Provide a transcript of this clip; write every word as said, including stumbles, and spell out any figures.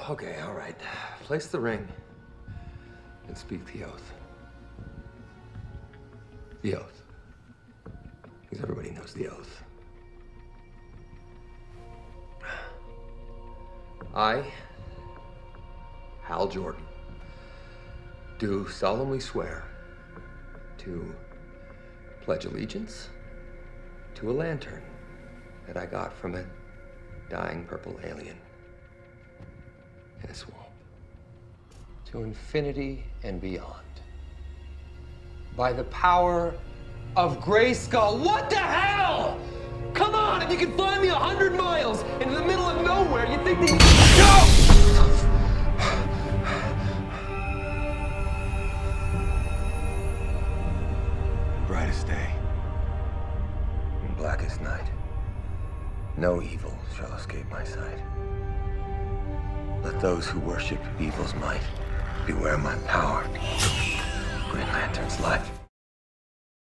okay, all right. Place the ring and speak the oath. The oath. Because everybody knows the oath. I, Hal Jordan, do solemnly swear to pledge allegiance to a lantern that I got from a dying purple alien in a swamp. To infinity and beyond. By the power of Grayskull. What the hell? Come on, if you can find me a hundred miles into the middle of nowhere, you think that you go! Brightest day and blackest night. No evil shall escape my sight. Let those who worship evil's might beware my power. Green Lantern's light.